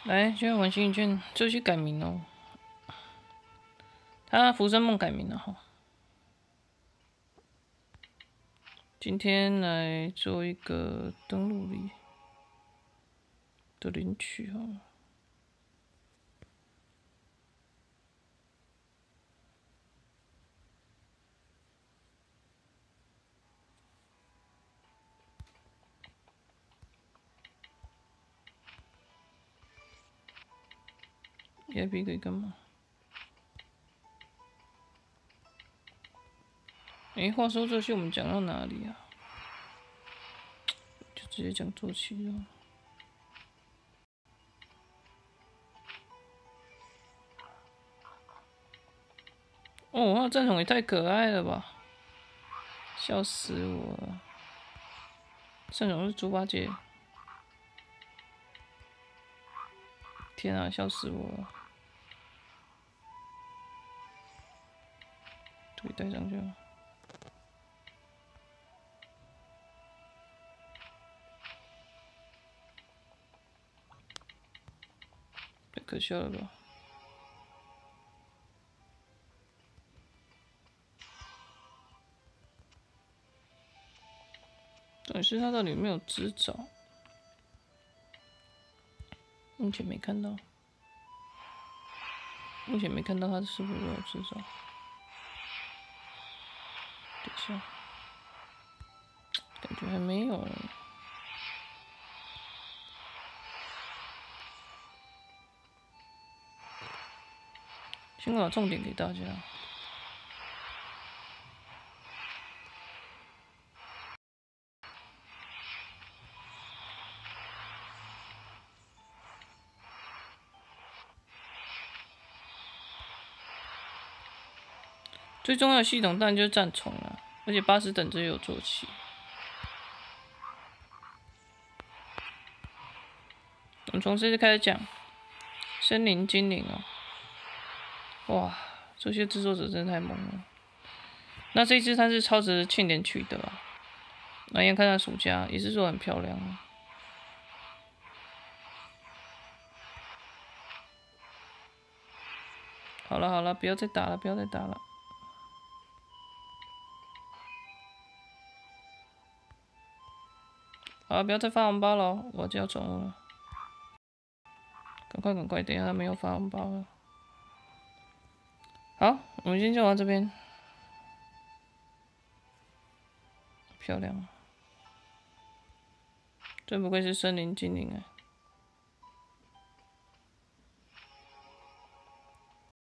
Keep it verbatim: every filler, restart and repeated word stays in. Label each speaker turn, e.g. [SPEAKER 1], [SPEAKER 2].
[SPEAKER 1] 来，现在玩幸运券，就去改名哦。他浮生梦改名了哈。今天来做一个登录里的领取哈。E I P 可以干嘛？哎、欸，话说这些我们讲到哪里啊？就直接讲坐骑了。哦，那战宠也太可爱了吧！笑死我了。战宠是猪八戒。天啊，笑死我了！腿带上去了。太可笑了吧！但是他到底有没有执照？目前没看到。目前没看到他是不是有执照。等一下，感觉还没有。先把重点给大家。最重要的系统当然就是战宠了，而且八十等这有坐骑。我们从这次开始讲森林精灵哦，哇，这些制作者真的太猛了。那这一只它是超值庆典取得啊，那眼看它暑假也是做很漂亮啊。好了好了，不要再打了，不要再打了。好，不要再发红包了，我就要走了。赶快赶快，等一下他没有发红包了。好，我们今天就到这边。漂亮，真不愧是森林精灵啊！